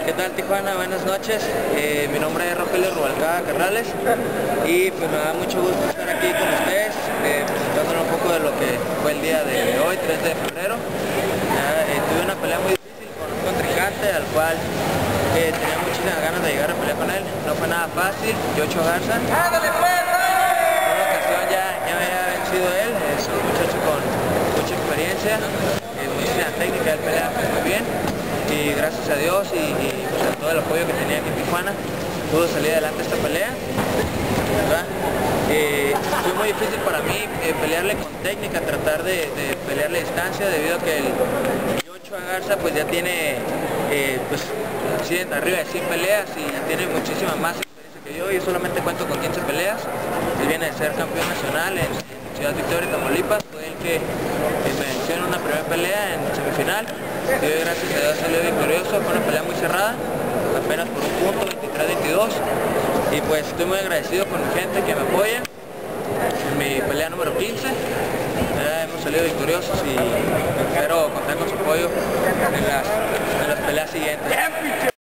¿Qué tal, Tijuana? Buenas noches. Mi nombre es Rogelio Rubalcaba Carrales y pues me da mucho gusto estar aquí con ustedes presentándoles un poco de lo que fue el día de hoy, 3 de febrero. Tuve una pelea muy difícil con un contrincante al cual tenía muchísimas ganas de llegar a pelear con él. No fue nada fácil. Yocho Garza. En una ocasión ya me había vencido él. Es un muchacho con mucha experiencia, muchísima técnica, él pelea muy bien. Y gracias a Dios y pues, a todo el apoyo que tenía aquí en Tijuana, pudo salir adelante esta pelea, ¿verdad? Fue muy difícil para mí pelearle con técnica, tratar de pelearle a distancia, debido a que el Yocho Garza pues ya tiene pues, arriba de 100 peleas y tiene muchísima más experiencia que yo solamente cuento con 15 peleas. Él viene de ser campeón nacional en Ciudad Victoria, Tamaulipas. Fue el que me venció en una primera pelea en semifinal. Y hoy, gracias a Dios, salió victorioso. Fue una pelea muy cerrada, apenas por un punto, 23-22. Y pues estoy muy agradecido con mi gente que me apoya en mi pelea número 15. Hemos salido victoriosos y espero contar con su apoyo en las peleas siguientes.